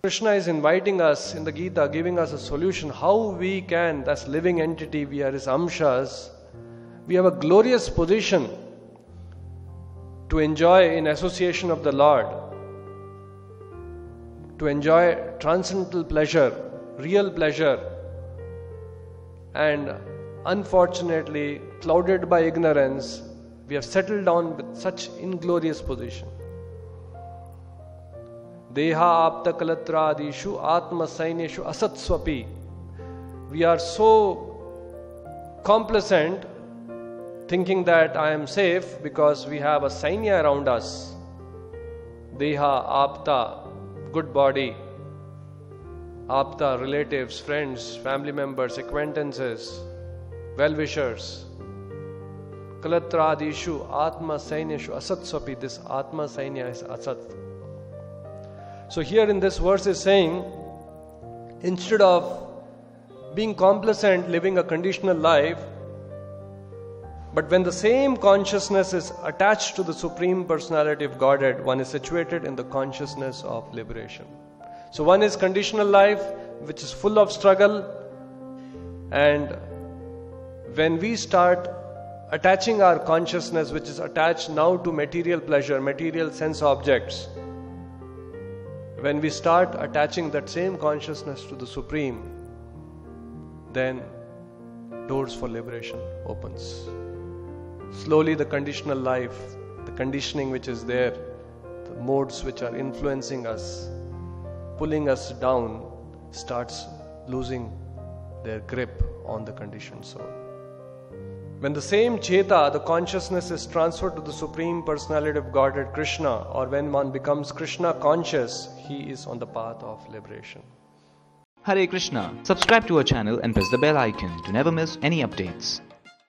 Krishna is inviting us in the Gita, giving us a solution how we can, as living entity, we are his amshas, we have a glorious position to enjoy in association of the Lord, to enjoy transcendental pleasure, real pleasure, and unfortunately, clouded by ignorance, we have settled down with such inglorious position. Deha apta kalatradishu atma sainyeshu asatswapi. We are so complacent, thinking that I am safe because we have a sainya around us. Deha apta, good body. Apta, relatives, friends, family members, acquaintances, well-wishers. Kalatradishu atma sainyeshu asatswapi. This atma sainya is asat. So here in this verse is saying, instead of being complacent, living a conditional life, but when the same consciousness is attached to the Supreme Personality of Godhead, one is situated in the consciousness of liberation. So one is conditional life, which is full of struggle, and when we start attaching our consciousness, which is attached now to material pleasure, material sense objects, when we start attaching that same consciousness to the Supreme, then doors for liberation opens. Slowly the conditional life, the conditioning which is there, the modes which are influencing us, pulling us down, starts losing their grip on the conditioned soul. When the same Cheta, the consciousness, is transferred to the Supreme Personality of Godhead, Krishna, or when one becomes Krishna conscious, he is on the path of liberation. Hare Krishna. Subscribe to our channel and press the bell icon to never miss any updates.